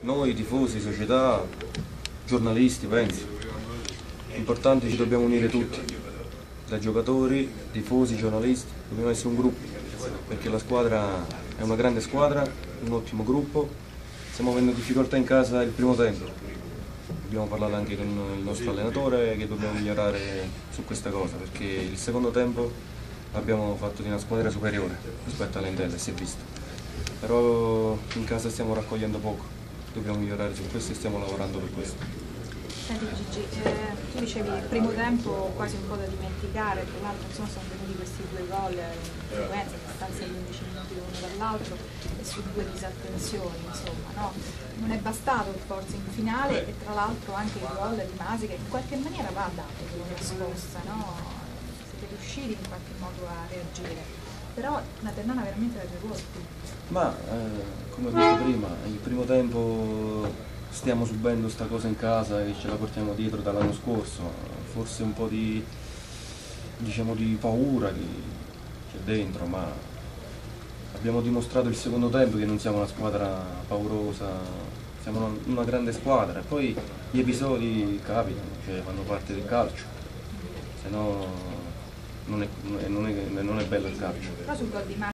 Noi, tifosi, società, giornalisti, penso. L'importante è che ci dobbiamo unire tutti, da giocatori, tifosi, giornalisti, dobbiamo essere un gruppo, perché la squadra è una grande squadra, un ottimo gruppo. Stiamo avendo difficoltà in casa il primo tempo. Abbiamo parlato anche con il nostro allenatore che dobbiamo migliorare su questa cosa, perché il secondo tempo abbiamo fatto di una squadra superiore rispetto all'Entella, si è visto. Però in casa stiamo raccogliendo poco, dobbiamo migliorare su questo e stiamo lavorando per questo. Senti Gigi, tu dicevi il primo tempo quasi un po' da dimenticare, tra l'altro insomma sono venuti questi due gol in sequenza, a distanza di 11 minuti l'uno dall'altro e su due disattenzioni, insomma, no? Non è bastato forse in finale e tra l'altro anche il gol di Masi che in qualche maniera va dato come risposta, no? Siete riusciti in qualche modo a reagire, però la Ternana veramente la giocò tutto. Ma come ho detto prima, il primo tempo stiamo subendo sta cosa in casa e ce la portiamo dietro dall'anno scorso, forse un po' di, diciamo, di paura che c'è dentro, ma abbiamo dimostrato il secondo tempo che non siamo una squadra paurosa, siamo una grande squadra e poi gli episodi capitano, cioè fanno parte del calcio, se no non è bello il calcio. Però sul gol di Masi